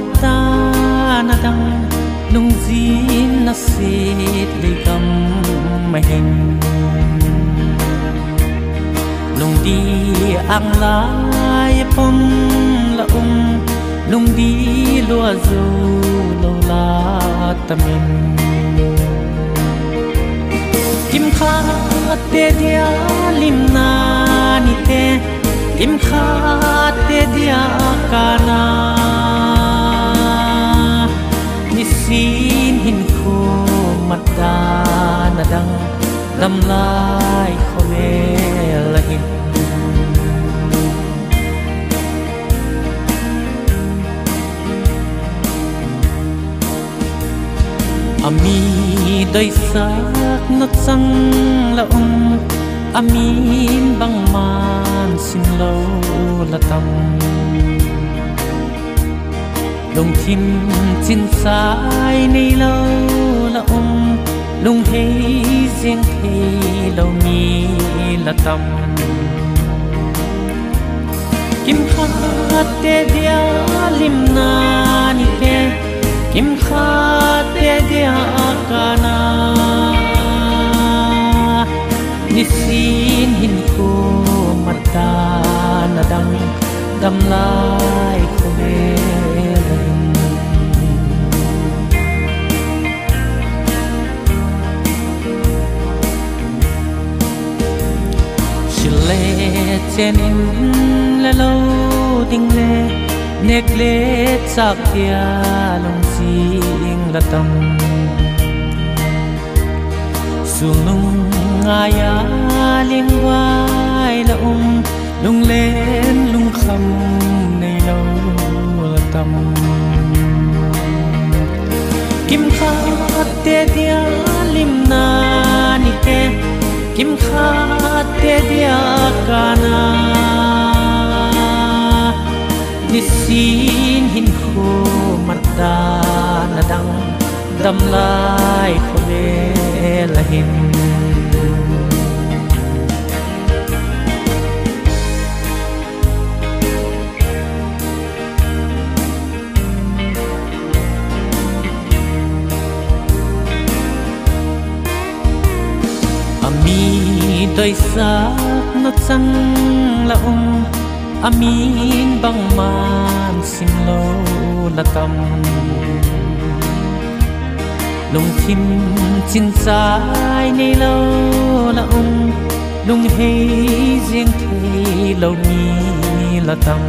ta na dang lung zin na sit li kam ma hin lung di ang lai pom la lung di lua zu lo la tamin kim kha te dia lim na ni te kim kha te dia kana ni sin hin khu mat da na dang dam lai kho me la hin ami dai sak na sang la amin bang man sim lo la tam lung thim chin sai nei lo la lung hei riêng thei lo mi la tam kim kha te dia lim na ni te kim kha te dia kana ni sin hin ko mata na dang dam lai ko me shile chen in la lo ding le nek le sak dia long sing la tam sunung ngaya ling vai la lung lên lung khăm này lâu la tam kim kha te dia lim na ni te kim kha te dia kana ni sin hin khu mata na dang dam lai kho le la hin ami doi sak na chang la amin bang man sim lo la tam lung thim chin sai nei lo la lung hei riêng thei lo mi la tam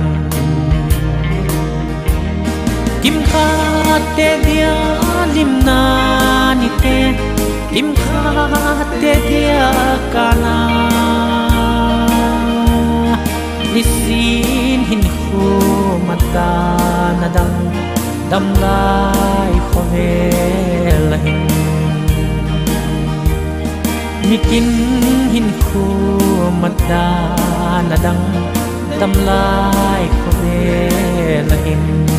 kim kha te dia lim na ni te kim kha te dia kana ni sin hin khu mata na dang dam lai kho he la hin mi kin hin khu mata na dang dam lai kho he la hin